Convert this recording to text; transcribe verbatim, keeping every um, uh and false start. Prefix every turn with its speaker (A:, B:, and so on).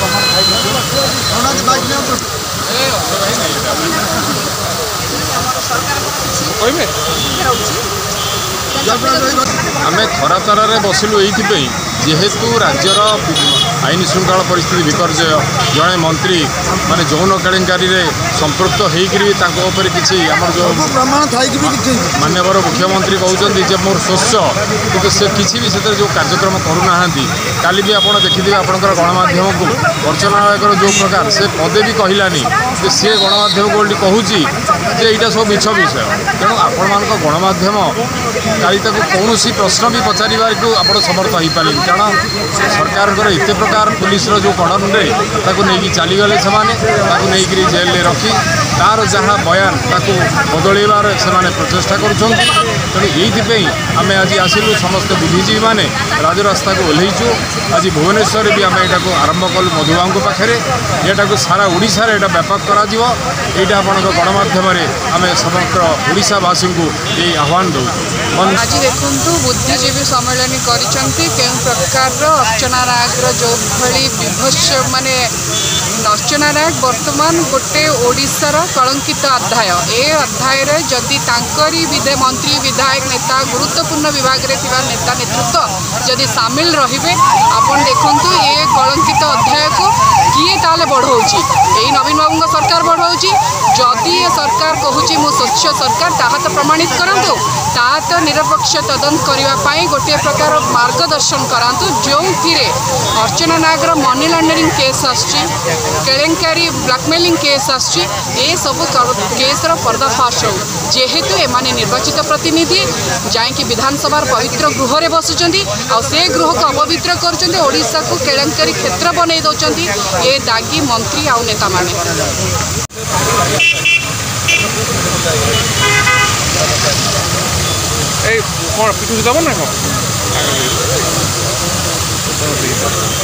A: आम खरातार बसिलु ये जेहेतु राज्यर आईन श्रृंखला परिस्थिति विपर्य जड़े मंत्री माने जौन केलेंकारी संपृक्त होकर किसी आम जो मानवर मुख्यमंत्री कहते मोर शोष्य कि से किसी भी से जो कार्यक्रम करूना काली भी आप देखिए आपंकर गणमाध्यम को अर्चनालय जो प्रकार से पदे भी कहलानी सी गणमाध्यम को कहूँ यहाँ सब मिछ विषय तेणु आपण गणमाध्यम काली कौन प्रश्न भी पचार आप समर्थ हो पारे कारण सरकार एत प्रकार पुलिस जो कड़न नहीं चलीगले से जेल में रखी तार जहाँ बयान बदलैबार से प्रचेषा करें आम आज आसिलु समस्त बुद्धिजीवी मैंने राजरास्ता को ओह्लैचु आज भुवनेश्वर भी आम यहाँ आरंभ कलु मधुबाबू पाखे यहाँ सारा ओडिशा रे व्यापक करा यहाँ आपण गणमाध्यम आम समग्र ओडिशावासी को ये आह्वान दो।
B: आज देखु बुद्धिजीवी सम्मेलन कर अर्चना नायक जो भली विभत्स माने अर्चना नायक वर्तमान गोटे ओडिशार कलंकित अध्याय ए अध्याय रे जदि तांकरी विधे मंत्री विधायक नेता गुरुत्वपूर्ण विभाग रे थिबा नेता नेतृत्व जदि सामिल रहिबे आपण देखंतु ए कलंकित अध्याय को किए ताले बढ़ाऊँगी यही नवीन बाबू सरकार बढ़ाऊँगी जदि ये सरकार कहूँ मो स्वच्छ सरकार ताहा तो प्रमाणित करंतु ताहा तो निरपेक्ष तदंत करने गोटे प्रकार मार्गदर्शन करातु जो Archana Nayak money laundering case आलेंकारी ब्लैकमेलिंग केस आए सब केस पर्दाफाश हो जेहेतु एमाने निर्वाचित प्रतिनिधि जाकि विधानसभा पवित्र गृह में बसुँच आ से गृह को अपवित्र कर ओडिशा को केलेंकारी क्षेत्र बनई दौरान ये दागी मंत्री आउ नेता माने
C: कौन पिटू दब ना कौन